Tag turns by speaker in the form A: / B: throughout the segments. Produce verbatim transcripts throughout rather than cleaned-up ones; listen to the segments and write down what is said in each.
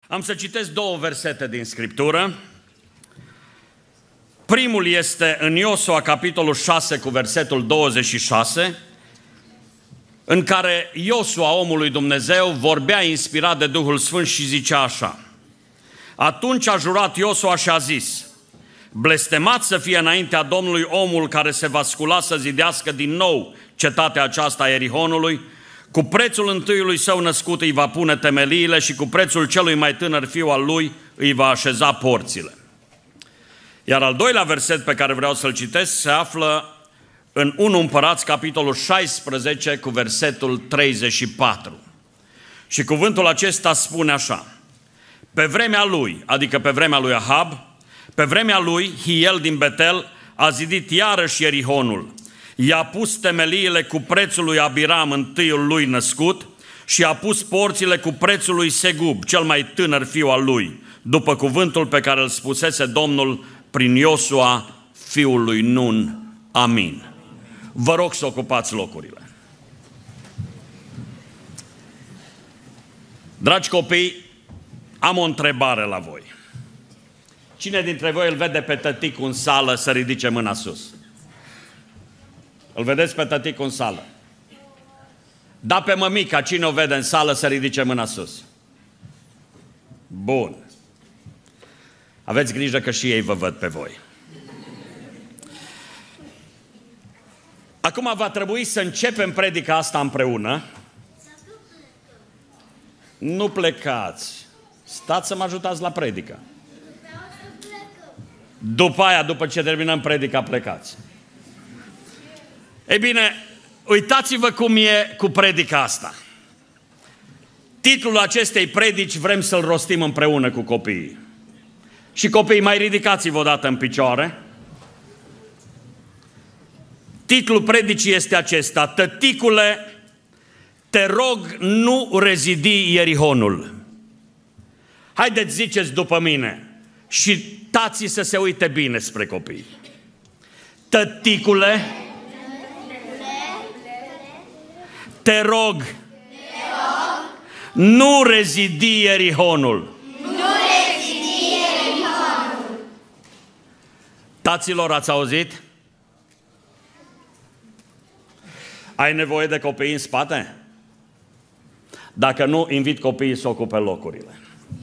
A: Am să citesc două versete din Scriptură. Primul este în Iosua, capitolul șase, cu versetul douăzeci și șase, în care Iosua, omul lui Dumnezeu, vorbea inspirat de Duhul Sfânt și zicea așa: atunci a jurat Iosua și a zis: blestemat să fie înaintea Domnului omul care se va scula să zidească din nou cetatea aceasta a Ierihonului, cu prețul întâiului său născut îi va pune temeliile și cu prețul celui mai tânăr fiu al lui îi va așeza porțile. Iar al doilea verset pe care vreau să-l citesc se află în întâi Împărați, capitolul șaisprezece, cu versetul treizeci și patru. Și cuvântul acesta spune așa: pe vremea lui, adică pe vremea lui Ahab, pe vremea lui, Hiel din Betel a zidit iarăși Ierihonul. I-a pus temeliile cu prețul lui Abiram, întâiul lui născut, și a pus porțile cu prețul lui Segub, cel mai tânăr fiu al lui, după cuvântul pe care îl spusese Domnul prin Iosua, fiul lui Nun. Amin. Vă rog să ocupați locurile. Dragi copii, am o întrebare la voi. Cine dintre voi îl vede pe tăticul în sală să ridice mâna sus? Îl vedeți pe tăticul în sală? Da, pe mămica, cine o vede în sală să ridice mâna sus? Bun. Aveți grijă că și ei vă văd pe voi. Acum va trebui să începem predica asta împreună. Nu plecați. Stați să mă ajutați la predică. După aia, după ce terminăm predica, plecați. Ei bine, uitați-vă cum e cu predica asta. Titlul acestei predici vrem să-l rostim împreună cu copiii. Și copiii, mai ridicați-vă odată în picioare. Titlul predicii este acesta: tăticule, te rog, nu rezidi Ierihonul. Haideți, ziceți după mine și tații să se uite bine spre copii. Tăticule, te rog, nu rezidi Ierihonul. Taților, ați auzit? Ai nevoie de copii în spate? Dacă nu, invit copiii să ocupe locurile.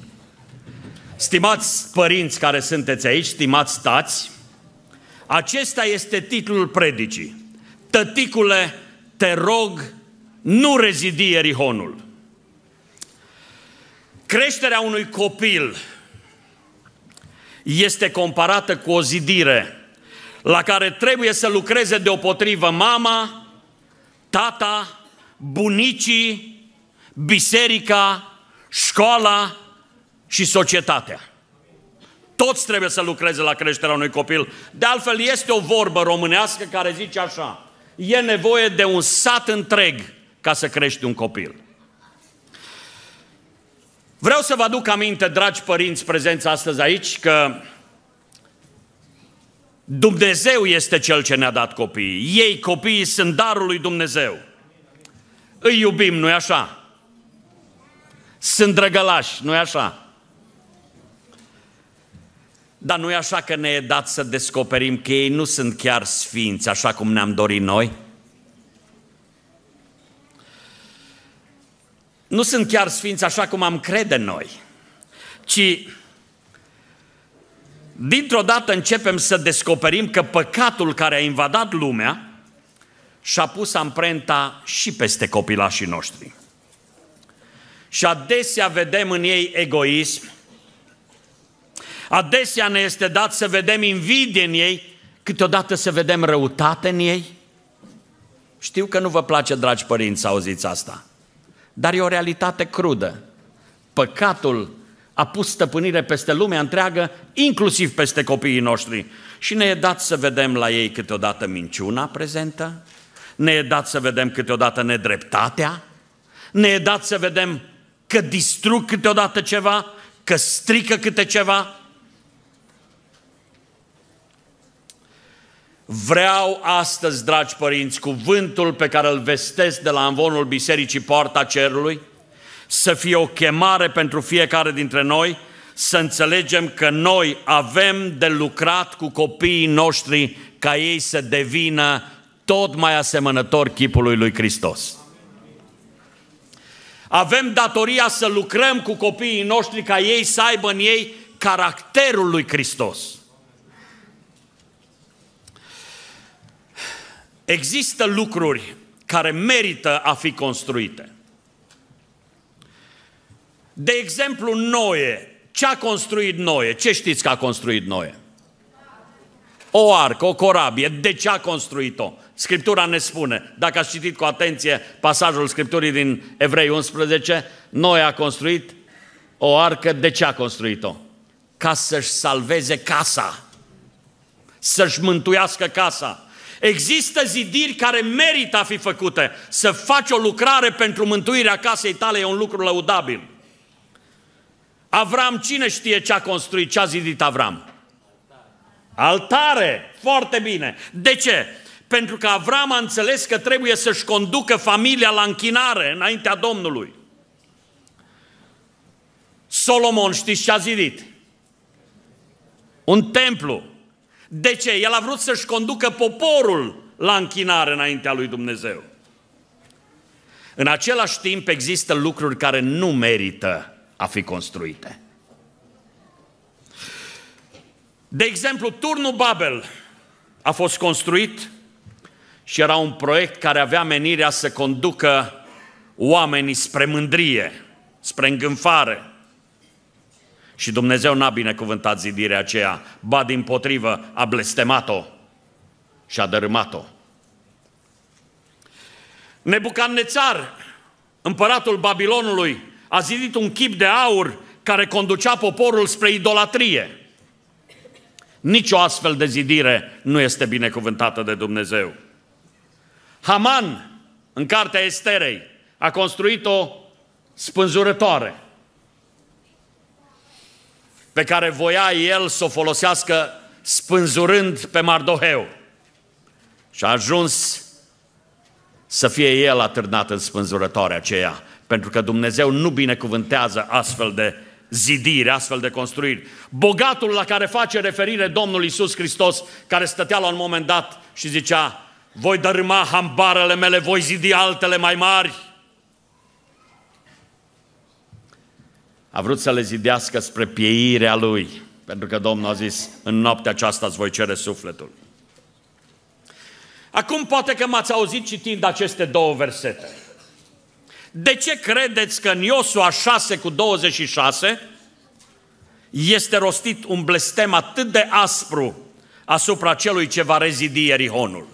A: Stimați părinți care sunteți aici, stimați tați, acesta este titlul predicii. Tăticule, te rog, nu rezidi Ierihonul. Creșterea unui copil este comparată cu o zidire la care trebuie să lucreze deopotrivă mama, tata, bunicii, biserica, școala și societatea. Toți trebuie să lucreze la creșterea unui copil. De altfel, este o vorbă românească care zice așa: e nevoie de un sat întreg ca să crești un copil. Vreau să vă aduc aminte, dragi părinți prezenți astăzi aici, că Dumnezeu este Cel ce ne-a dat copiii. Ei, copiii, sunt darul lui Dumnezeu. Îi iubim, nu-i așa? Sunt drăgălași, nu-i așa? Dar nu-i așa că ne e dat să descoperim că ei nu sunt chiar sfinți, așa cum ne-am dorit noi? Nu sunt chiar sfinți așa cum am crede noi, ci dintr-o dată începem să descoperim că păcatul care a invadat lumea și-a pus amprenta și peste copilașii noștri. Și adesea vedem în ei egoism, adesea ne este dat să vedem invidie în ei, câteodată să vedem răutate în ei. Știu că nu vă place, dragi părinți, să auziți asta, dar e o realitate crudă. Păcatul a pus stăpânire peste lumea întreagă, inclusiv peste copiii noștri. Și ne e dat să vedem la ei câteodată minciuna prezentă, ne e dat să vedem câteodată nedreptatea, ne e dat să vedem că distrug câteodată ceva, că strică câte ceva. Vreau astăzi, dragi părinți, cuvântul pe care îl vestesc de la amvonul Bisericii Poarta Cerului, să fie o chemare pentru fiecare dintre noi, să înțelegem că noi avem de lucrat cu copiii noștri ca ei să devină tot mai asemănători chipului lui Hristos. Avem datoria să lucrăm cu copiii noștri ca ei să aibă în ei caracterul lui Hristos. Există lucruri care merită a fi construite. De exemplu, Noe. Ce a construit Noe? Ce știți că a construit Noe? O arcă, o corabie. De ce a construit-o? Scriptura ne spune. Dacă ați citit cu atenție pasajul Scripturii din Evrei unsprezece, Noe a construit o arcă. De ce a construit-o? Ca să-și salveze casa. Să-și mântuiască casa. Există zidiri care merită a fi făcute. Să faci o lucrare pentru mântuirea casei tale e un lucru lăudabil. Avram, cine știe ce a construit, ce a zidit Avram? Altare! Foarte bine. De ce? Pentru că Avram a înțeles că trebuie să-și conducă familia la închinare înaintea Domnului. Solomon, știți ce a zidit? Un templu. De ce? El a vrut să-și conducă poporul la închinare înaintea lui Dumnezeu. În același timp există lucruri care nu merită a fi construite. De exemplu, turnul Babel a fost construit și era un proiect care avea menirea să conducă oamenii spre mândrie, spre îngânfare. Și Dumnezeu n-a binecuvântat zidirea aceea, ba dimpotrivă a blestemat-o și a dărâmat-o. Nebucadnețar, împăratul Babilonului, a zidit un chip de aur care conducea poporul spre idolatrie. Nici o astfel de zidire nu este binecuvântată de Dumnezeu. Haman, în cartea Esterei, a construit o spânzurătoare pe care voia el să o folosească spânzurând pe Mardoheu. Și a ajuns să fie el atârnat în spânzurătoarea aceea, pentru că Dumnezeu nu binecuvântează astfel de zidiri, astfel de construiri. Bogatul la care face referire Domnul Iisus Hristos, care stătea la un moment dat și zicea: voi dărâma hambarele mele, voi zidi altele mai mari. A vrut să le zidească spre pieirea lui, pentru că Domnul a zis: în noaptea aceasta îți voi cere sufletul. Acum poate că m-ați auzit citind aceste două versete. De ce credeți că în Iosua șase cu douăzeci și șase este rostit un blestem atât de aspru asupra celui ce va rezidi Ierihonul?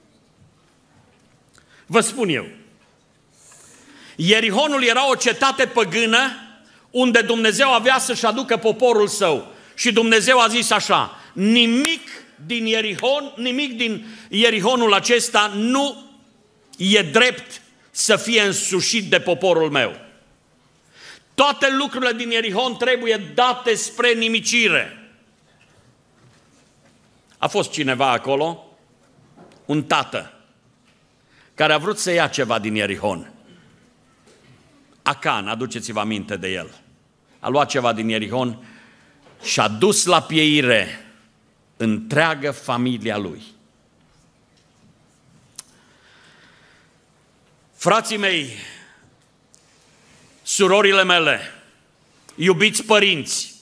A: Vă spun eu. Ierihonul era o cetate păgână unde Dumnezeu avea să-și aducă poporul său. Și Dumnezeu a zis așa: nimic din Ierihon, nimic din Ierihonul acesta nu e drept să fie însușit de poporul meu. Toate lucrurile din Ierihon trebuie date spre nimicire. A fost cineva acolo, un tată, care a vrut să ia ceva din Ierihon. Acan, aduceți-vă aminte de el. A luat ceva din Ierihon și a dus la pieire întreagă familia lui. Frații mei, surorile mele, iubiți părinți,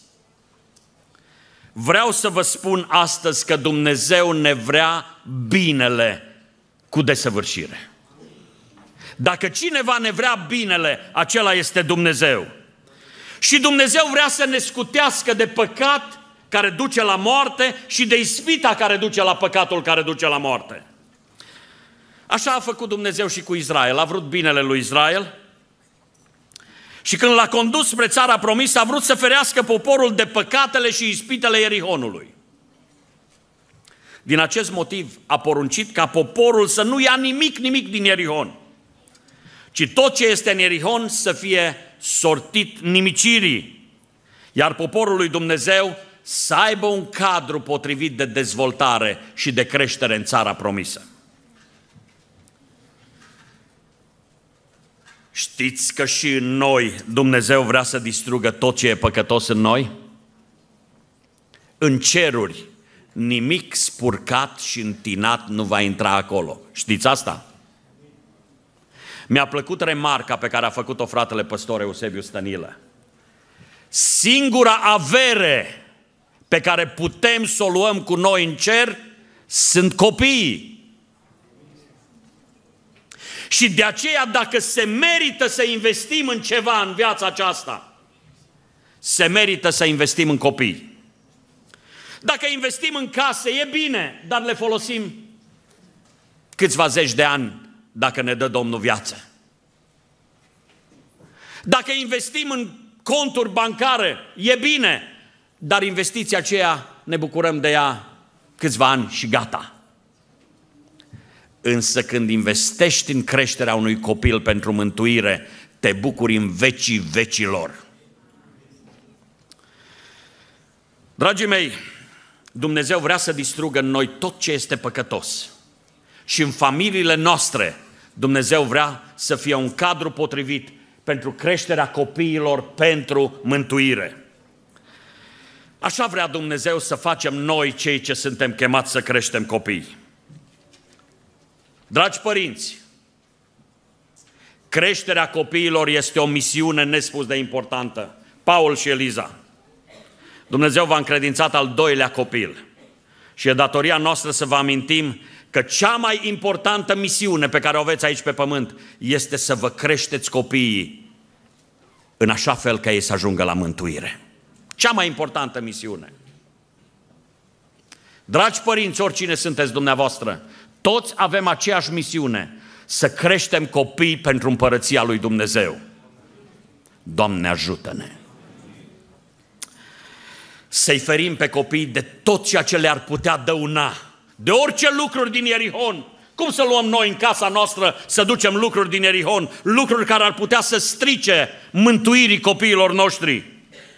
A: vreau să vă spun astăzi că Dumnezeu ne vrea binele cu desăvârșire. Dacă cineva ne vrea binele, acela este Dumnezeu. Și Dumnezeu vrea să ne scutească de păcat care duce la moarte și de ispita care duce la păcatul care duce la moarte. Așa a făcut Dumnezeu și cu Israel. A vrut binele lui Israel și când l-a condus spre țara promisă, a vrut să ferească poporul de păcatele și ispitele Ierihonului. Din acest motiv a poruncit ca poporul să nu ia nimic, nimic din Ierihon, ci tot ce este în Ierihon să fie sortit nimicirii, iar poporul lui Dumnezeu să aibă un cadru potrivit de dezvoltare și de creștere în țara promisă. Știți că și în noi Dumnezeu vrea să distrugă tot ce e păcătos în noi? În ceruri nimic spurcat și întinat nu va intra acolo. Știți asta? Mi-a plăcut remarca pe care a făcut-o fratele păstor Eusebiu Stănilă. Singura avere pe care putem să o luăm cu noi în cer sunt copiii. Și de aceea, dacă se merită să investim în ceva în viața aceasta, se merită să investim în copii. Dacă investim în case, e bine, dar le folosim câțiva zeci de ani dacă ne dă Domnul viață. Dacă investim în conturi bancare, e bine, dar investiția aceea ne bucurăm de ea câțiva ani și gata. Însă când investești în creșterea unui copil pentru mântuire, te bucuri în vecii vecilor. Dragii mei, Dumnezeu vrea să distrugă în noi tot ce este păcătos. Și în familiile noastre, Dumnezeu vrea să fie un cadru potrivit pentru creșterea copiilor, pentru mântuire. Așa vrea Dumnezeu să facem noi, cei ce suntem chemați să creștem copii. Dragi părinți, creșterea copiilor este o misiune nespus de importantă. Paul și Eliza, Dumnezeu v-a încredințat al doilea copil și e datoria noastră să vă amintim că cea mai importantă misiune pe care o aveți aici pe pământ este să vă creșteți copiii în așa fel ca ei să ajungă la mântuire. Cea mai importantă misiune. Dragi părinți, oricine sunteți dumneavoastră, toți avem aceeași misiune, să creștem copii pentru împărăția lui Dumnezeu. Doamne, ajută-ne! Să-i ferim pe copii de tot ceea ce le-ar putea dăuna, de orice lucruri din Ierihon. Cum să luăm noi în casa noastră să ducem lucruri din Ierihon, lucruri care ar putea să strice mântuirii copiilor noștri?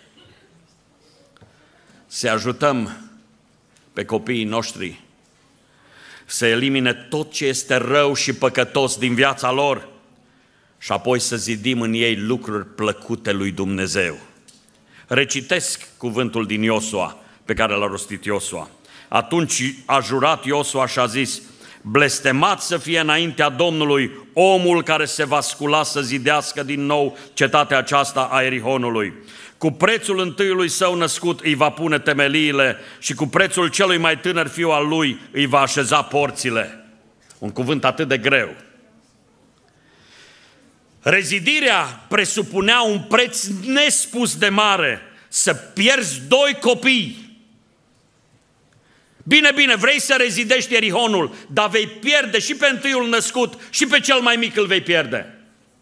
A: Să ajutăm pe copiii noștri să elimine tot ce este rău și păcătos din viața lor și apoi să zidim în ei lucruri plăcute lui Dumnezeu. Recitesc cuvântul din Iosua pe care l-a rostit Iosua. Atunci a jurat Iosua și a zis: blestemat să fie înaintea Domnului omul care se va scula să zidească din nou cetatea aceasta a Ierihonului. Cu prețul întâiului său născut îi va pune temeliile și cu prețul celui mai tânăr fiu al lui îi va așeza porțile. Un cuvânt atât de greu. Rezidirea presupunea un preț nespus de mare, să pierzi doi copii. Bine, bine, vrei să rezidești Ierihonul, dar vei pierde și pe întâiul născut și pe cel mai mic îl vei pierde.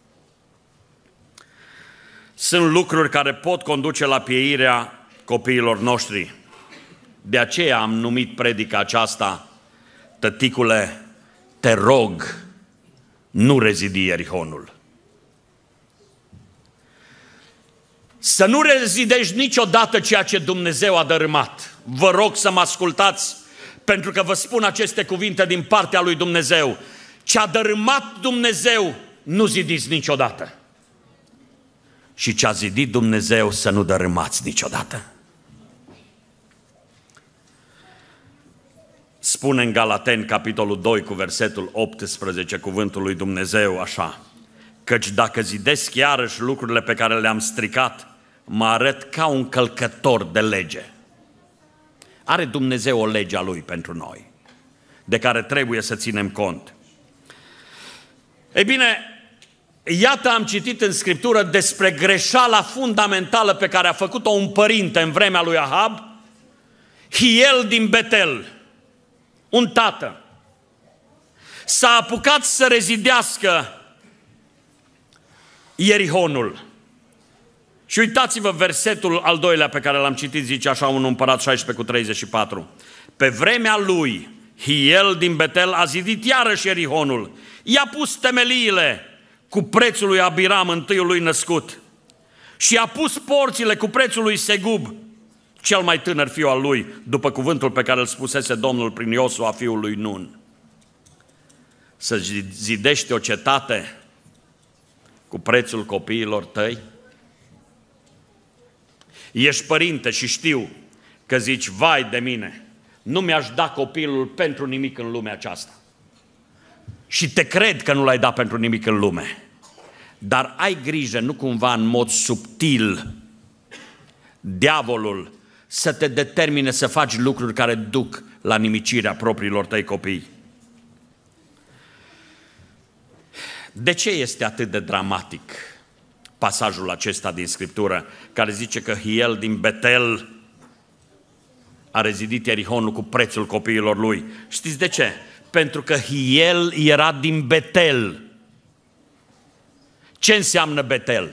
A: Sunt lucruri care pot conduce la pieirea copiilor noștri. De aceea am numit predica aceasta: tăticule, te rog, nu rezidi Ierihonul. Să nu rezidești niciodată ceea ce Dumnezeu a dărâmat. Vă rog să mă ascultați, pentru că vă spun aceste cuvinte din partea lui Dumnezeu. Ce a dărâmat Dumnezeu, nu zidiți niciodată. Și ce a zidit Dumnezeu, să nu dărâmați niciodată. Spune în Galateni, capitolul doi, cu versetul optsprezece, cuvântul lui Dumnezeu așa: căci dacă zidesc iarăși lucrurile pe care le-am stricat, mă arăt ca un călcător de lege. Are Dumnezeu o lege a Lui pentru noi, de care trebuie să ținem cont. Ei bine, iată, am citit în Scriptură despre greșeala fundamentală pe care a făcut-o un părinte în vremea lui Ahab, Hiel din Betel, un tată. S-a apucat să rezidească Ierihonul. Și uitați-vă versetul al doilea pe care l-am citit, zice așa, un Împărat șaisprezece cu treizeci și patru. Pe vremea lui, Hiel din Betel a zidit iarăși Ierihonul. I-a pus temeliile cu prețul lui Abiram, întâiul lui născut. Și a pus porțile cu prețul lui Segub, cel mai tânăr fiu al lui, după cuvântul pe care îl spusese Domnul prin Iosua, fiul lui Nun. Să zidești o cetate cu prețul copiilor tăi? Ești părinte și știu că zici, vai de mine, nu mi-aș da copilul pentru nimic în lumea aceasta. Și te cred că nu l-ai dat pentru nimic în lume. Dar ai grijă, nu cumva în mod subtil, diavolul să te determine să faci lucruri care duc la nimicirea propriilor tăi copii. De ce este atât de dramatic pasajul acesta din Scriptură, care zice că Hiel din Betel a rezidit Ierihonul cu prețul copiilor lui? Știți de ce? Pentru că Hiel era din Betel. Ce înseamnă Betel?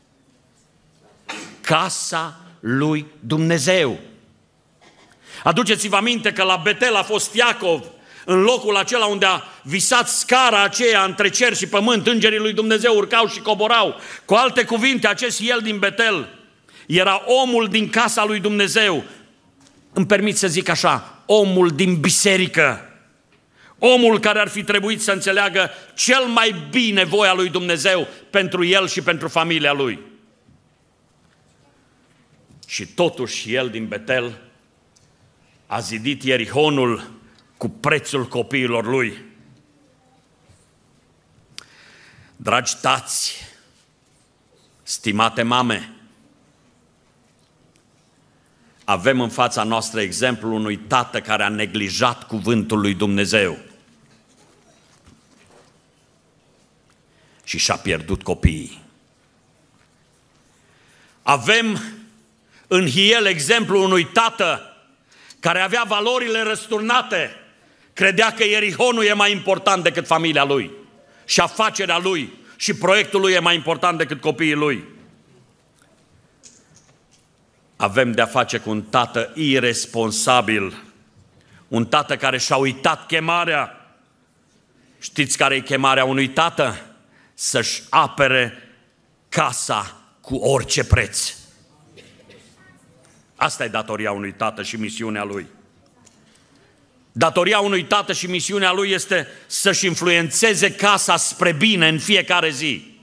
A: Casa lui Dumnezeu. Aduceți-vă aminte că la Betel a fost Iacov, în locul acela unde a visat scara aceea între cer și pământ, îngerii lui Dumnezeu urcau și coborau. Cu alte cuvinte, acest Hiel din Betel era omul din casa lui Dumnezeu. Îmi permit să zic așa, omul din biserică. Omul care ar fi trebuit să înțeleagă cel mai bine voia lui Dumnezeu pentru el și pentru familia lui. Și totuși el din Betel a zidit Ierihonul cu prețul copiilor lui. Dragi tați, stimate mame, avem în fața noastră exemplul unui tată care a neglijat cuvântul lui Dumnezeu și și-a pierdut copiii. Avem în Hiel exemplul unui tată care avea valorile răsturnate, credea că Ierihonul e mai important decât familia lui și afacerea lui și proiectul lui e mai important decât copiii lui. Avem de-a face cu un tată iresponsabil, un tată care și-a uitat chemarea. Știți care e chemarea unui tată? Să-și apere casa cu orice preț. Asta e datoria unui tată și misiunea lui. Datoria unui tată și misiunea lui este să-și influențeze casa spre bine în fiecare zi.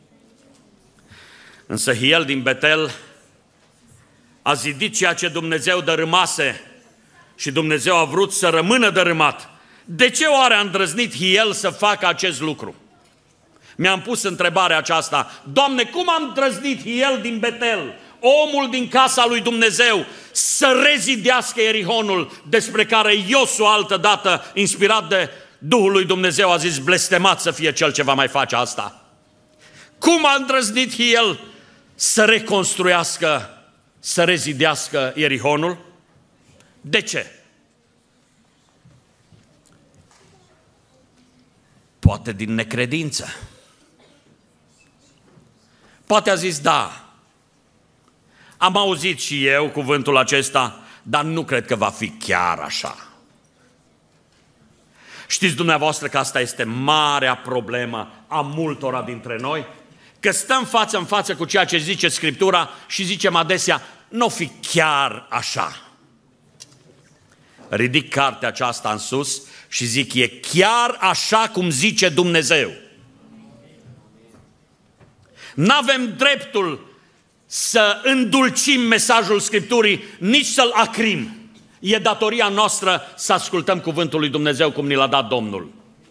A: Însă Hiel din Betel a zidit ceea ce Dumnezeu dărâmase și Dumnezeu a vrut să rămână dărâmat. De ce oare a îndrăznit Hiel să facă acest lucru? Mi-am pus întrebarea aceasta. Doamne, cum a îndrăznit Hiel din Betel, omul din casa lui Dumnezeu, să rezidească Ierihonul, despre care Iosua altădată, inspirat de Duhul lui Dumnezeu, a zis, blestemat să fie cel ce va mai face asta? Cum a îndrăznit Hiel să reconstruiască, să rezidească Ierihonul? De ce? Poate din necredință. Poate a zis, da, am auzit și eu cuvântul acesta, dar nu cred că va fi chiar așa. Știți dumneavoastră că asta este marea problemă a multora dintre noi? Că stăm față în față cu ceea ce zice Scriptura și zicem adesea, nu fi chiar așa. Ridic cartea aceasta în sus și zic, e chiar așa cum zice Dumnezeu. N-avem dreptul să îndulcim mesajul Scripturii, nici să-l acrim. E datoria noastră să ascultăm cuvântul lui Dumnezeu cum ni l-a dat Domnul.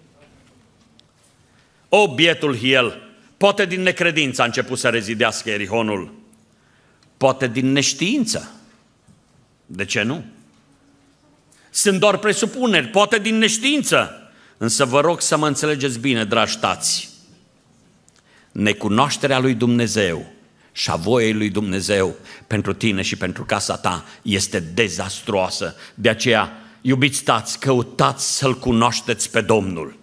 A: O, bietul Hiel, poate din necredință a început să rezidească Ierihonul, poate din neștiință. De ce nu? Sunt doar presupuneri, poate din neștiință. Însă vă rog să mă înțelegeți bine, dragi tați. Necunoașterea lui Dumnezeu și a voiei lui Dumnezeu pentru tine și pentru casa ta este dezastruoasă. De aceea, iubiți tați, căutați să-L cunoașteți pe Domnul.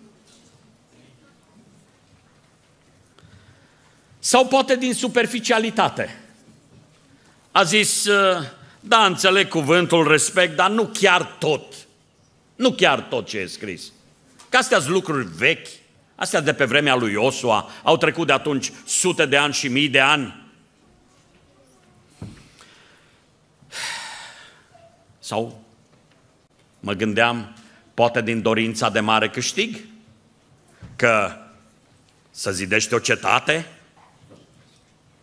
A: Sau poate din superficialitate. A zis, da, înțeleg cuvântul, respect, dar nu chiar tot. Nu chiar tot ce e scris. Că astea-s lucruri vechi, astea de pe vremea lui Iosua, au trecut de atunci sute de ani și mii de ani. Sau mă gândeam, poate din dorința de mare câștig, că să zidește o cetate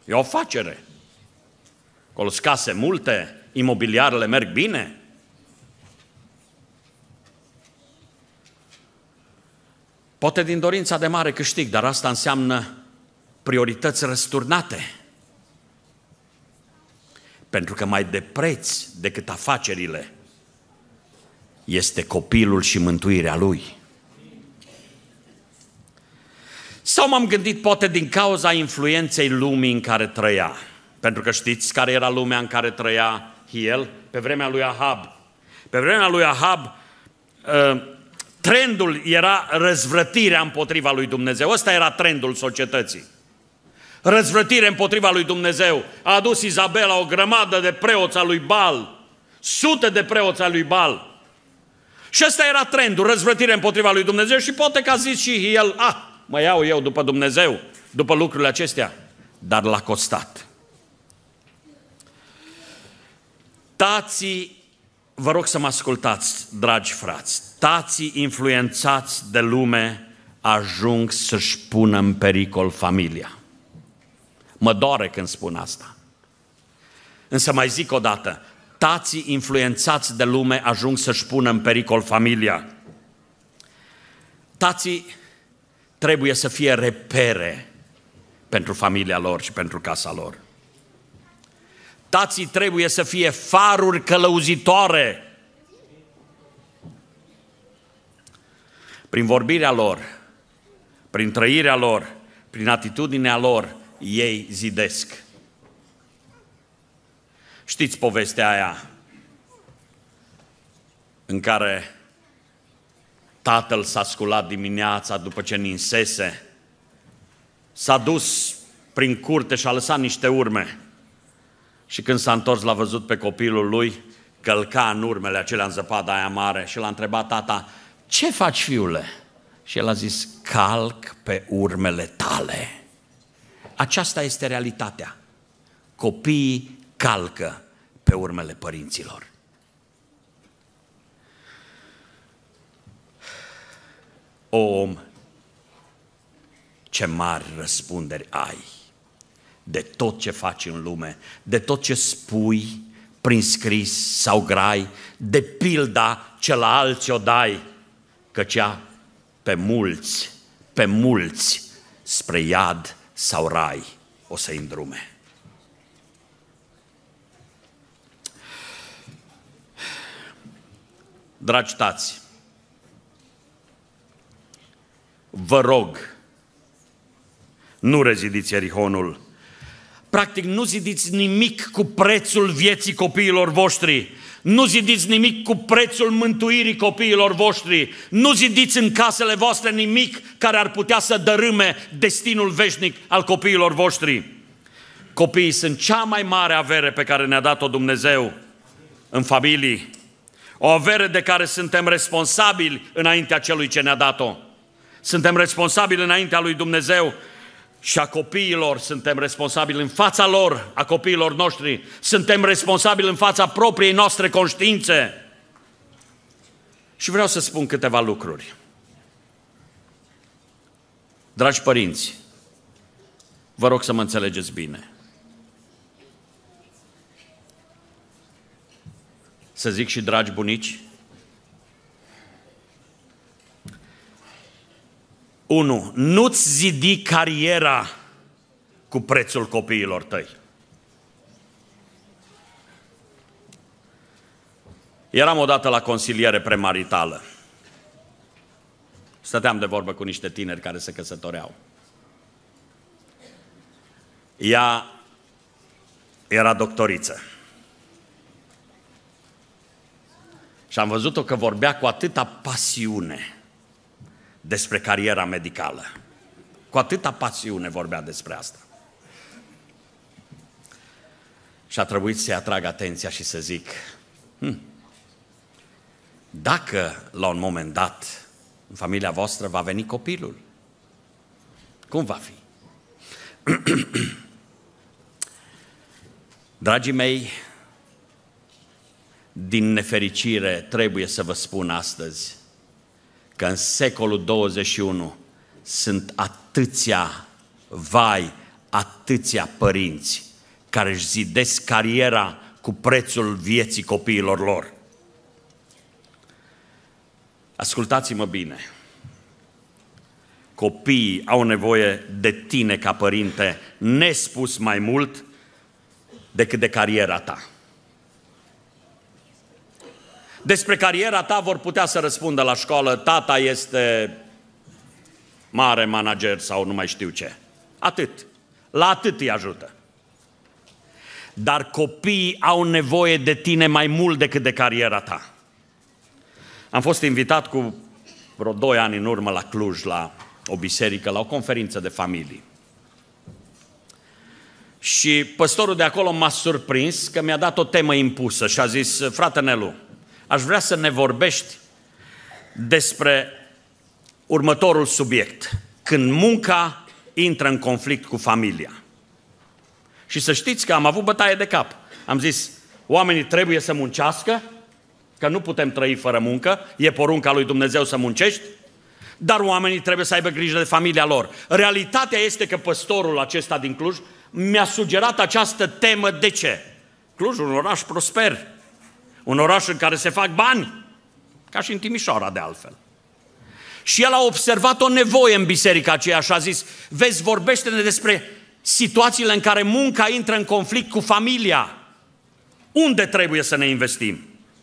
A: E o afacere. Acolo scase multe, imobiliarele merg bine. Poate din dorința de mare câștig, dar asta înseamnă priorități răsturnate. Pentru că mai de preț decât afacerile este copilul și mântuirea lui. Sau m-am gândit poate din cauza influenței lumii în care trăia. Pentru că știți care era lumea în care trăia el? Pe vremea lui Ahab. Pe vremea lui Ahab, trendul era răzvrătirea împotriva lui Dumnezeu. Ăsta era trendul societății. Răzvrătire împotriva lui Dumnezeu. A adus Izabela o grămadă de preoți al lui Baal, sute de preoți al lui Baal. Și ăsta era trendul, răzvrătire împotriva lui Dumnezeu și poate că a zis și el, ah, mă iau eu după Dumnezeu, după lucrurile acestea, dar l-a costat. Tații, vă rog să mă ascultați, dragi frați, tații influențați de lume ajung să-și pună în pericol familia. Mă doare când spun asta. Însă mai zic o dată, tații influențați de lume ajung să-și pună în pericol familia. Tații trebuie să fie repere pentru familia lor și pentru casa lor. Tații trebuie să fie faruri călăuzitoare. Prin vorbirea lor, prin trăirea lor, prin atitudinea lor, ei zidesc. Știți povestea aia în care tatăl s-a sculat dimineața după ce ninsese, s-a dus prin curte și a lăsat niște urme și când s-a întors l-a văzut pe copilul lui, călca în urmele acelea în zăpada aia mare și l-a întrebat tata, ce faci, fiule? Și el a zis, calc pe urmele tale. Aceasta este realitatea. Copiii calcă pe urmele părinților. O om, ce mari răspunderi ai de tot ce faci în lume, de tot ce spui prin scris sau grai, de pilda ce la alții o dai, căci pe mulți, pe mulți spre iad sau rai o să-i îndrume. Dragi tați, vă rog, nu rezidiți Ierihonul. Practic nu zidiți nimic cu prețul vieții copiilor voștri. Nu zidiți nimic cu prețul mântuirii copiilor voștri. Nu zidiți în casele voastre nimic care ar putea să dărâme destinul veșnic al copiilor voștri. Copiii sunt cea mai mare avere pe care ne-a dat-o Dumnezeu în familii. O avere de care suntem responsabili înaintea celui ce ne-a dat-o. Suntem responsabili înaintea lui Dumnezeu și a copiilor, suntem responsabili în fața lor, a copiilor noștri, suntem responsabili în fața propriei noastre conștiințe. Și vreau să spun câteva lucruri. Dragi părinți, vă rog să mă înțelegeți bine. Să zic și dragi bunici, unu. Nu-ți zidi cariera cu prețul copiilor tăi. Eram odată la consiliere premaritală. Stăteam de vorbă cu niște tineri care se căsătoreau. Ea era doctoriță. Și am văzut-o că vorbea cu atâta pasiune despre cariera medicală. Cu atâta pasiune vorbea despre asta. Și a trebuit să-i atrag atenția și să zic, hm, dacă la un moment dat în familia voastră va veni copilul, cum va fi? Dragii mei, din nefericire trebuie să vă spun astăzi că în secolul douăzeci și unu sunt atâția vai, atâția părinți care își zidesc cariera cu prețul vieții copiilor lor. Ascultați-mă bine. Copiii au nevoie de tine ca părinte, nespus mai mult decât de cariera ta. Despre cariera ta vor putea să răspundă la școală: tata este mare manager sau nu mai știu ce. Atât. La atât îi ajută. Dar copiii au nevoie de tine mai mult decât de cariera ta. Am fost invitat cu vreo doi ani în urmă la Cluj, la o biserică, la o conferință de familii. Și păstorul de acolo m-a surprins că mi-a dat o temă impusă și a zis: frate Nelu, aș vrea să ne vorbești despre următorul subiect. Când munca intră în conflict cu familia. Și să știți că am avut bătaie de cap. Am zis: oamenii trebuie să muncească, că nu putem trăi fără muncă, e porunca lui Dumnezeu să muncești, dar oamenii trebuie să aibă grijă de familia lor. Realitatea este că păstorul acesta din Cluj mi-a sugerat această temă. De ce? Cluj, un oraș prosper, un oraș în care se fac bani, ca și în Timișoara de altfel. Și el a observat o nevoie în biserica aceea și a zis: vezi, vorbește-ne despre situațiile în care munca intră în conflict cu familia. Unde trebuie să ne investim?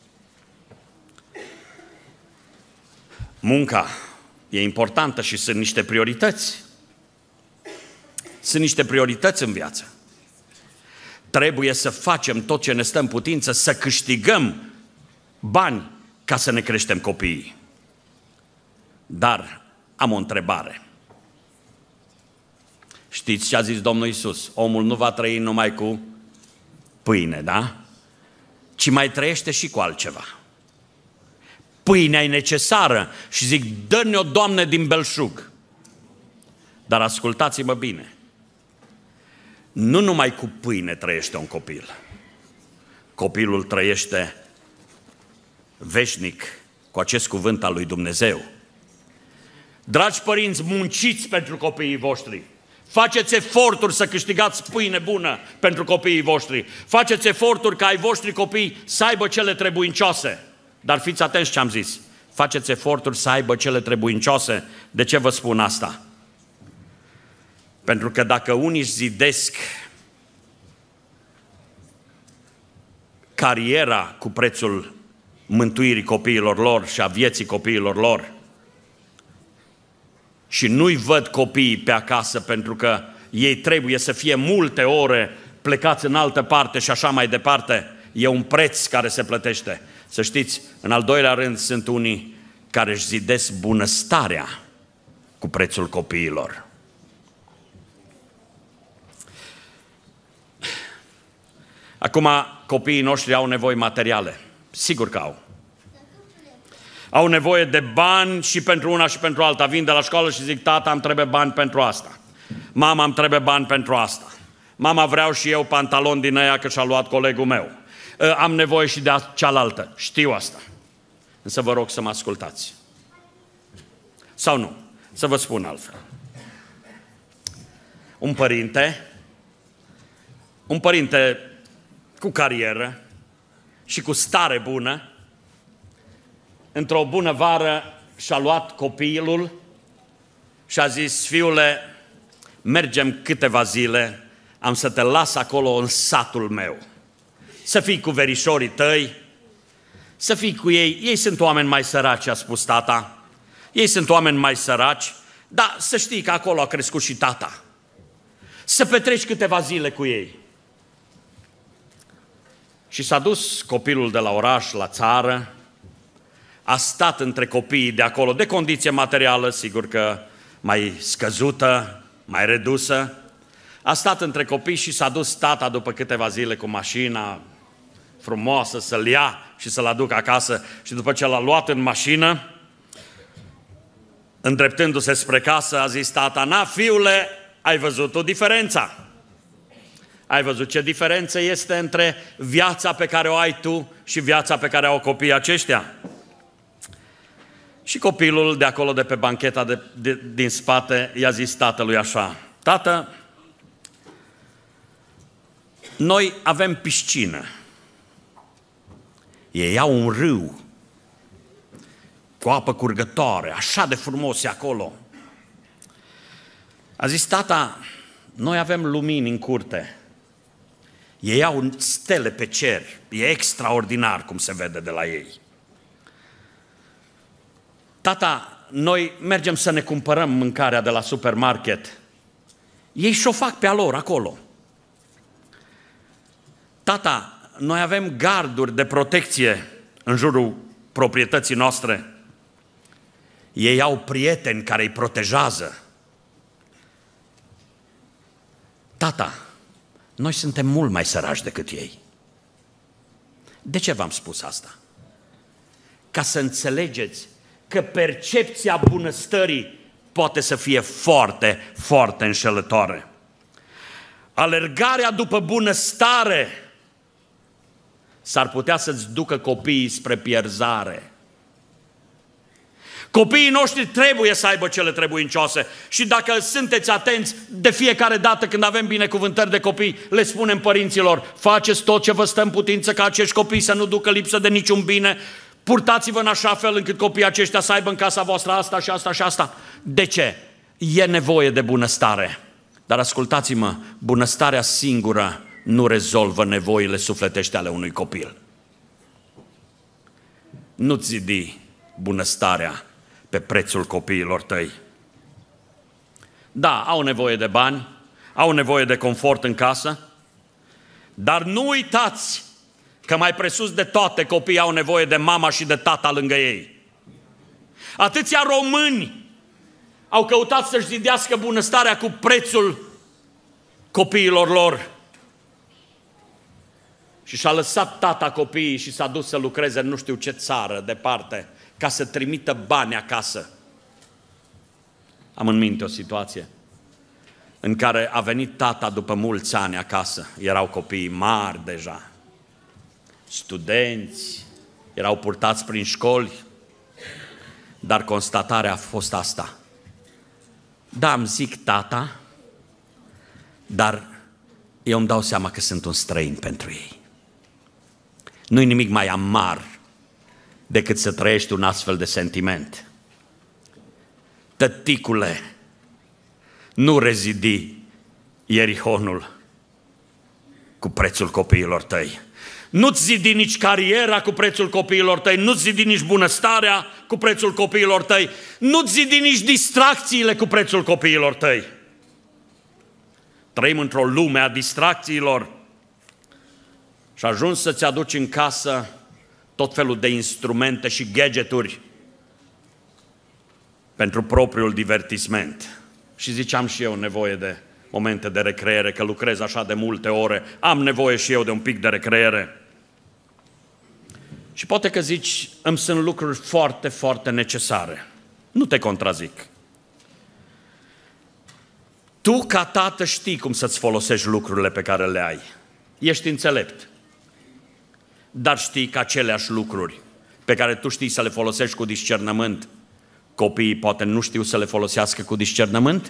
A: Munca e importantă și sunt niște priorități. Sunt niște priorități în viață. Trebuie să facem tot ce ne stă în putință, să câștigăm bani ca să ne creștem copiii. Dar am o întrebare. Știți ce a zis Domnul Iisus? Omul nu va trăi numai cu pâine, da? Ci mai trăiește și cu altceva. Pâinea e necesară și zic: dă-ne-o, Doamne, din belșug. Dar ascultați-mă bine. Nu numai cu pâine trăiește un copil. Copilul trăiește veșnic cu acest cuvânt al lui Dumnezeu. Dragi părinți, munciți pentru copiii voștri. Faceți eforturi să câștigați pâine bună pentru copiii voștri. Faceți eforturi ca ai voștri copii să aibă cele trebuincioase. Dar fiți atenți ce am zis. Faceți eforturi să aibă cele trebuincioase. De ce vă spun asta? Pentru că dacă unii își zidesc cariera cu prețul mântuirii copiilor lor și a vieții copiilor lor și nu-i văd copiii pe acasă pentru că ei trebuie să fie multe ore plecați în altă parte și așa mai departe, e un preț care se plătește. Să știți, în al doilea rând sunt unii care își zidesc bunăstarea cu prețul copiilor. Acum, copiii noștri au nevoi materiale. Sigur că au. Au nevoie de bani și pentru una și pentru alta. Vin de la școală și zic: tata, îmi trebuie bani pentru asta. Mama, îmi trebuie bani pentru asta. Mama, vreau și eu pantaloni din aia că și-a luat colegul meu. Am nevoie și de cealaltă. Știu asta. Însă vă rog să mă ascultați. Sau nu? Să vă spun altfel. Un părinte, un părinte cu carieră și cu stare bună, într-o bună vară și-a luat copilul și a zis: fiule, mergem câteva zile, am să te las acolo în satul meu. Să fii cu verișorii tăi, să fii cu ei. Ei sunt oameni mai săraci, a spus tata. Ei sunt oameni mai săraci, dar să știi că acolo a crescut și tata. Să petreci câteva zile cu ei. Și s-a dus copilul de la oraș la țară, a stat între copiii de acolo, de condiție materială, sigur că mai scăzută, mai redusă. A stat între copii și s-a dus tata după câteva zile cu mașina frumoasă să-l ia și să-l aducă acasă. Și după ce l-a luat în mașină, îndreptându-se spre casă, a zis tata: na, fiule, ai văzut tu diferența? Ai văzut ce diferență este între viața pe care o ai tu și viața pe care au copiii aceștia? Și copilul de acolo, de pe bancheta de, de, din spate, i-a zis tatălui așa: tată, Noi avem piscină. Ei au un râu cu apă curgătoare, așa de frumos e acolo. A zis tata, noi avem lumini în curte. Ei au stele pe cer, e extraordinar cum se vede de la ei. Tata, noi mergem să ne cumpărăm mâncarea de la supermarket. Ei și-o fac pe a lor acolo. Tata, noi avem garduri de protecție în jurul proprietății noastre. Ei au prieteni care îi protejează. Tata, noi suntem mult mai săraci decât ei. De ce v-am spus asta? Ca să înțelegeți că percepția bunăstării poate să fie foarte, foarte înșelătoare. Alergarea după bunăstare s-ar putea să-ți ducă copiii spre pierzare. Copiii noștri trebuie să aibă cele trebuincioase și dacă sunteți atenți, de fiecare dată când avem binecuvântări de copii, le spunem părinților, faceți tot ce vă stă în putință ca acești copii să nu ducă lipsă de niciun bine, purtați-vă în așa fel încât copiii aceștia să aibă în casa voastră asta și asta și asta. De ce? E nevoie de bunăstare. Dar ascultați-mă, bunăstarea singură nu rezolvă nevoile sufletești ale unui copil. Nu-ți zidi bunăstarea pe prețul copiilor tăi. Da, au nevoie de bani, au nevoie de confort în casă, dar nu uitați că mai presus de toate copiii au nevoie de mama și de tata lângă ei. Atâția români au căutat să-și zidească bunăstarea cu prețul copiilor lor. Și și-a lăsat tata copiii și s-a dus să lucreze în nu știu ce țară, departe, ca să trimită bani acasă. Am în minte o situație în care a venit tata după mulți ani acasă. Erau copiii mari deja, studenți, erau purtați prin școli, dar constatarea a fost asta. Da, îmi zic tata, dar eu îmi dau seama că sunt un străin pentru ei. Nu-i nimic mai amar decât să trăiești un astfel de sentiment. Tăticule, nu rezidi Ierihonul cu prețul copiilor tăi. Nu-ți zidi nici cariera cu prețul copiilor tăi, nu-ți zidi nici bunăstarea cu prețul copiilor tăi, nu-ți zidi nici distracțiile cu prețul copiilor tăi. Trăim într-o lume a distracțiilor și ajungi să-ți aduci în casă tot felul de instrumente și gadgeturi pentru propriul divertisment. Și ziceam și eu nevoie de momente de recreere, că lucrez așa de multe ore, am nevoie și eu de un pic de recreere. Și poate că zici, îmi sunt lucruri foarte, foarte necesare. Nu te contrazic. Tu, ca tată, știi cum să-ți folosești lucrurile pe care le ai. Ești înțelept. Dar știi că aceleași lucruri pe care tu știi să le folosești cu discernământ, copiii poate nu știu să le folosească cu discernământ?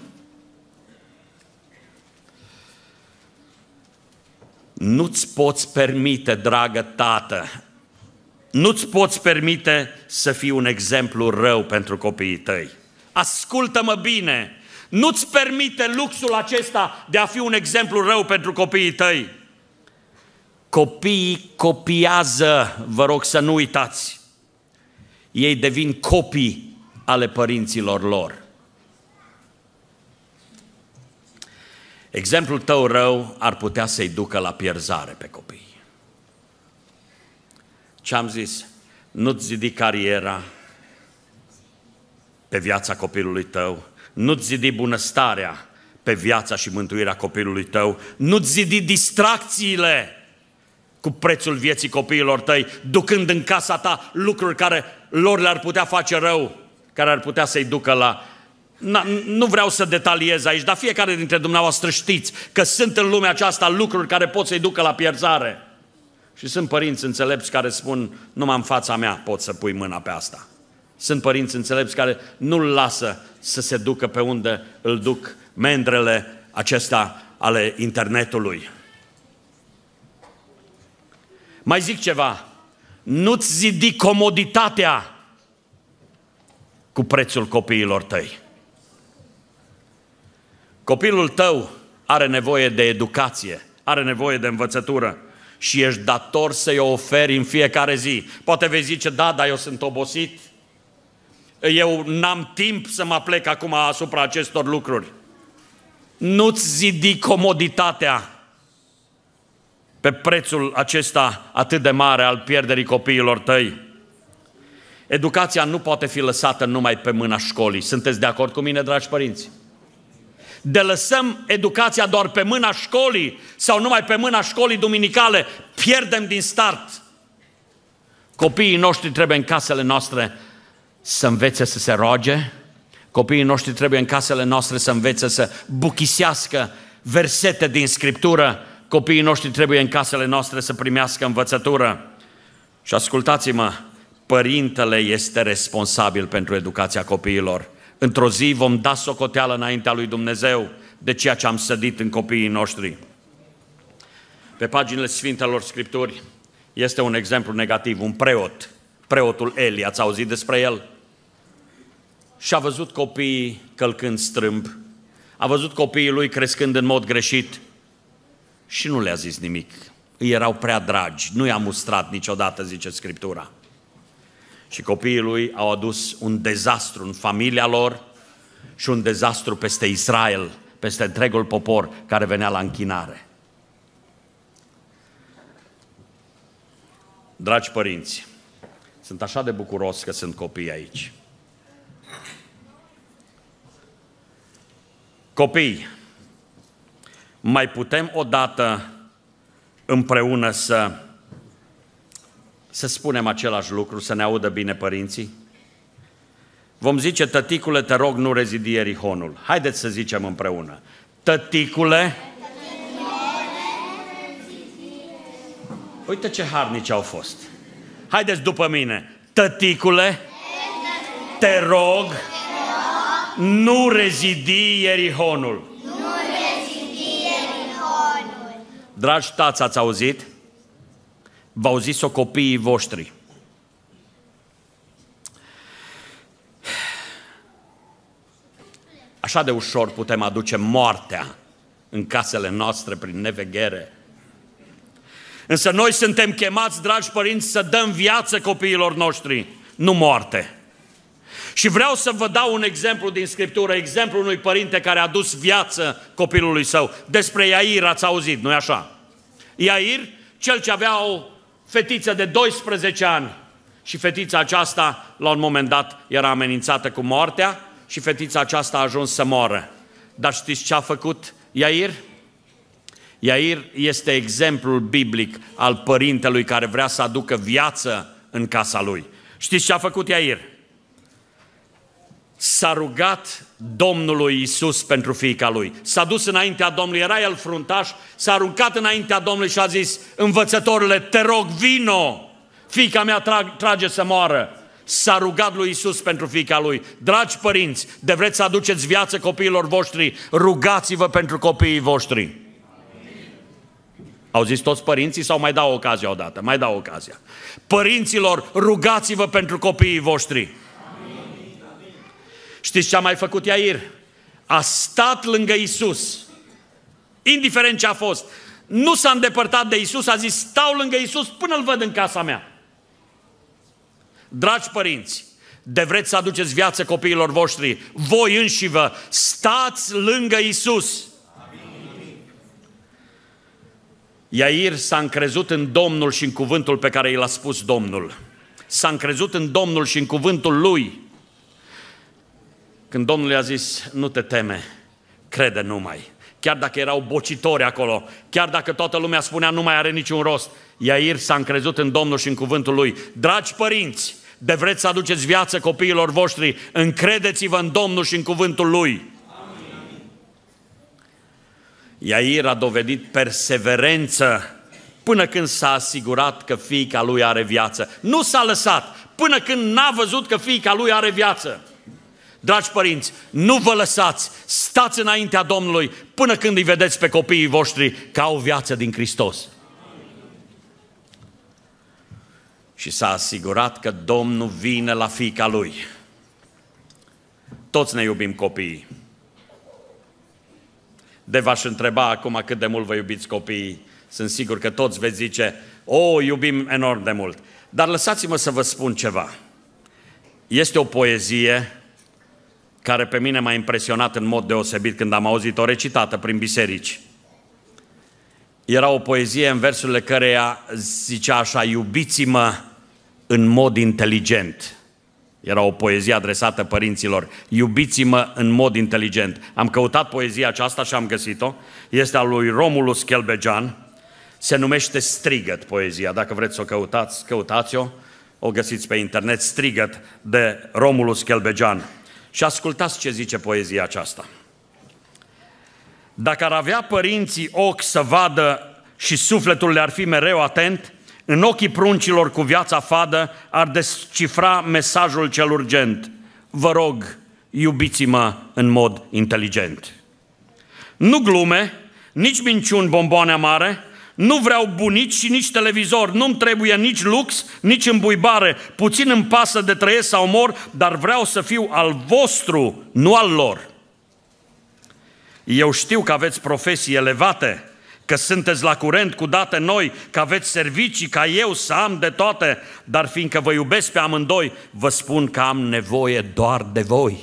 A: Nu-ți poți permite, dragă tată, nu-ți poți permite să fii un exemplu rău pentru copiii tăi. Ascultă-mă bine! Nu-ți permite luxul acesta de a fi un exemplu rău pentru copiii tăi. Copiii copiază, vă rog să nu uitați. Ei devin copii ale părinților lor. Exemplul tău rău ar putea să-i ducă la pierzare pe copii. Ce-am zis? Nu-ți zidi cariera pe viața copilului tău, nu-ți zidi bunăstarea pe viața și mântuirea copilului tău, nu-ți zidi distracțiile cu prețul vieții copiilor tăi, ducând în casa ta lucruri care lor le-ar putea face rău, care ar putea să-i ducă la... Na, nu vreau să detaliez aici, dar fiecare dintre dumneavoastră știți că sunt în lumea aceasta lucruri care pot să-i ducă la pierzare. Și sunt părinți înțelepți care spun, numai în fața mea poți să pui mâna pe asta. Sunt părinți înțelepți care nu-l lasă să se ducă pe unde îl duc mendrele acestea ale internetului. Mai zic ceva, nu-ți zidi comoditatea cu prețul copiilor tăi. Copilul tău are nevoie de educație, are nevoie de învățătură și ești dator să-i o oferi în fiecare zi. Poate vei zice, da, dar eu sunt obosit, eu n-am timp să mă plec acum asupra acestor lucruri. Nu-ți zidi comoditatea pe prețul acesta atât de mare al pierderii copiilor tăi. Educația nu poate fi lăsată numai pe mâna școlii. Sunteți de acord cu mine, dragi părinți? De lăsăm educația doar pe mâna școlii sau numai pe mâna școlii duminicale, pierdem din start. Copiii noștri trebuie în casele noastre să învețe să se roage, copiii noștri trebuie în casele noastre să învețe să buchisească versete din Scriptură, copiii noștri trebuie în casele noastre să primească învățătură. Și ascultați-mă, părintele este responsabil pentru educația copiilor. Într-o zi vom da socoteală înaintea lui Dumnezeu de ceea ce am sădit în copiii noștri. Pe paginile Sfintelor Scripturi este un exemplu negativ, un preot, preotul Eli, ați auzit despre el? Și a văzut copiii călcând strâmb, a văzut copiii lui crescând în mod greșit și nu le-a zis nimic. Îi erau prea dragi, nu i-a mustrat niciodată, zice Scriptura. Și copiii lui au adus un dezastru în familia lor și un dezastru peste Israel, peste întregul popor care venea la închinare. Dragi părinți, sunt așa de bucuros că sunt copii aici. Copii, mai putem odată împreună să, să spunem același lucru, să ne audă bine părinții? Vom zice, tăticule, te rog, nu rezidi Ierihonul. Haideți să zicem împreună. Tăticule, uite ce harnici au fost. Haideți după mine. Tăticule, te rog, nu rezidi Ierihonul. Dragi tați, ați auzit? V-au zis-o copiii voștri. Așa de ușor putem aduce moartea în casele noastre prin neveghere. Însă noi suntem chemați, dragi părinți, să dăm viață copiilor noștri, nu moarte. Și vreau să vă dau un exemplu din Scriptură, exemplul unui părinte care a dus viață copilului său. Despre Iair ați auzit, nu-i așa? Iair, cel ce avea o fetiță de doisprezece ani și fetița aceasta, la un moment dat, era amenințată cu moartea și fetița aceasta a ajuns să moară. Dar știți ce a făcut Iair? Iair este exemplul biblic al părintelui care vrea să aducă viață în casa lui. Știți ce a făcut Iair? S-a rugat Domnului Iisus pentru fiica lui. S-a dus înaintea Domnului, era el fruntaș, s-a aruncat înaintea Domnului și a zis, învățătorule, te rog, vino, fiica mea trag, trage să moară. S-a rugat lui Iisus pentru fiica lui. Dragi părinți, de vreți să aduceți viață copiilor voștri, rugați-vă pentru copiii voștri. Au zis toți părinții sau mai dau ocazia odată? Mai dau ocazia. Părinților, rugați-vă pentru copiii voștri. Știți ce a mai făcut Iair? A stat lângă Iisus, indiferent ce a fost. Nu s-a îndepărtat de Iisus, a zis, stau lângă Iisus până îl văd în casa mea. Dragi părinți, de vreți să aduceți viață copiilor voștri, voi înșivă, stați lângă Iisus. Iair s-a încrezut în Domnul și în cuvântul pe care i l-a spus Domnul. S-a încrezut în Domnul și în cuvântul lui. Când Domnul i-a zis, nu te teme, crede numai. Chiar dacă erau bocitori acolo, chiar dacă toată lumea spunea nu mai are niciun rost, Iair s-a încrezut în Domnul și în cuvântul lui. Dragi părinți, de vreți să aduceți viață copiilor voștri, încredeți-vă în Domnul și în cuvântul lui. Amin. Iair a dovedit perseverență până când s-a asigurat că fiica lui are viață. Nu s-a lăsat până când n-a văzut că fiica lui are viață. Dragi părinți, nu vă lăsați, stați înaintea Domnului până când îi vedeți pe copiii voștri că au viață din Hristos. și s-a asigurat că Domnul vine la fiica lui. Toți ne iubim copiii. De v-aș întreba acum cât de mult vă iubiți copiii, sunt sigur că toți veți zice, o, iubim enorm de mult. Dar lăsați-mă să vă spun ceva. Este o poezie care pe mine m-a impresionat în mod deosebit când am auzit-o recitată prin biserici. Era o poezie în versurile căreia zicea așa, iubiți-mă în mod inteligent. Era o poezie adresată părinților, iubiți-mă în mod inteligent. Am căutat poezia aceasta și am găsit-o. Este a lui Romulus Chelbegean. Se numește Strigăt poezia. Dacă vreți să o căutați, căutați-o. O găsiți pe internet, Strigăt de Romulus Chelbegean. Și ascultați ce zice poezia aceasta. Dacă ar avea părinții ochi să vadă și sufletul le-ar fi mereu atent, în ochii pruncilor cu viața fadă ar descifra mesajul cel urgent. Vă rog, iubiți-mă în mod inteligent. Nu glume, nici minciuni bomboane amare, nu vreau bunici și nici televizor, nu-mi trebuie nici lux, nici îmbuibare, puțin îmi pasă de trăiesc sau mor, dar vreau să fiu al vostru, nu al lor. Eu știu că aveți profesii elevate, că sunteți la curent cu date noi, că aveți servicii ca eu să am de toate, dar fiindcă vă iubesc pe amândoi, vă spun că am nevoie doar de voi.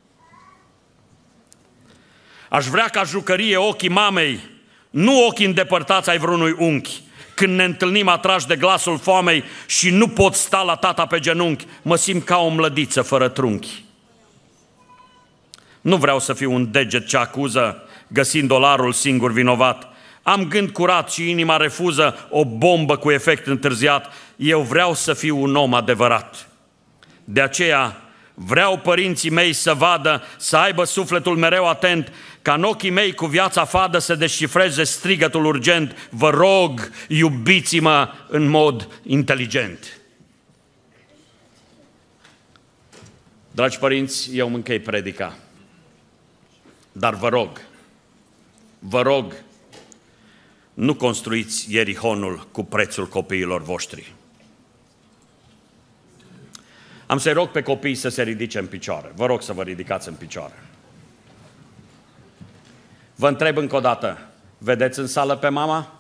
A: Aș vrea ca jucărie ochii mamei, nu ochii îndepărtați ai vreunui unchi. Când ne întâlnim atrași de glasul foamei și nu pot sta la tata pe genunchi, mă simt ca o mlădiță fără trunchi. Nu vreau să fiu un deget ce acuză, găsind dolarul singur vinovat. Am gând curat și inima refuză o bombă cu efect întârziat. Eu vreau să fiu un om adevărat. De aceea vreau părinții mei să vadă, să aibă sufletul mereu atent, ca în ochii mei cu viața fadă să descifreze strigătul urgent. Vă rog, iubiți-mă în mod inteligent. Dragi părinți, eu îmi închei predica. Dar vă rog, vă rog, nu construiți Ierihonul cu prețul copiilor voștri. Am să-i rog pe copii să se ridice în picioare. Vă rog să vă ridicați în picioare. Vă întreb încă o dată, vedeți în sală pe mama?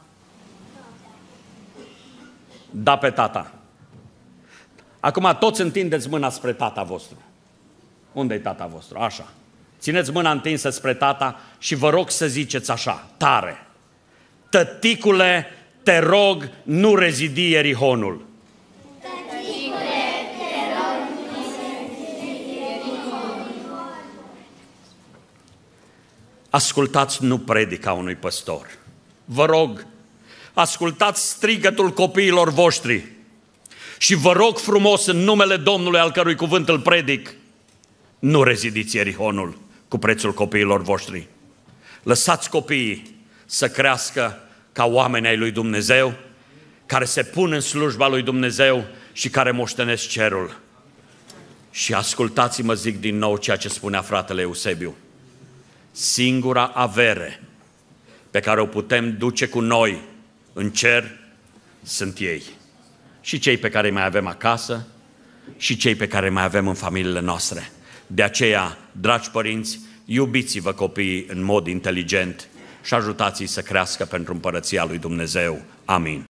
A: Da, pe tata. Acum toți întindeți mâna spre tata vostru. Unde-i tata vostru? Așa. Țineți mâna întinsă spre tata și vă rog să ziceți așa, tare. Tăticule, te rog, nu rezidi Ierihonul.
B: Tăticule, te rog, nu rezidi Ierihonul.
A: Ascultați nu predica unui păstor. Vă rog, ascultați strigătul copiilor voștri și vă rog frumos în numele Domnului al cărui cuvânt îl predic, nu rezidiți Ierihonul cu prețul copiilor voștri. Lăsați copiii să crească ca oameni ai lui Dumnezeu, care se pun în slujba lui Dumnezeu și care moștenesc cerul. Și ascultați-mă, zic din nou ceea ce spunea fratele Eusebiu. Singura avere pe care o putem duce cu noi în cer sunt ei. Și cei pe care îi mai avem acasă și cei pe care îi mai avem în familiile noastre. De aceea, dragi părinți, iubiți-vă copiii în mod inteligent și ajutați-i să crească pentru împărăția lui Dumnezeu. Amin.